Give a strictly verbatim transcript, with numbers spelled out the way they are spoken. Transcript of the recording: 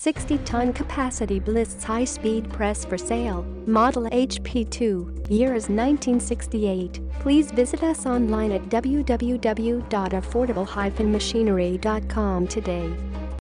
sixty ton capacity Bliss high-speed press for sale, model H P two, year is nineteen sixty-eight. Please visit us online at w w w dot affordable dash machinery dot com today.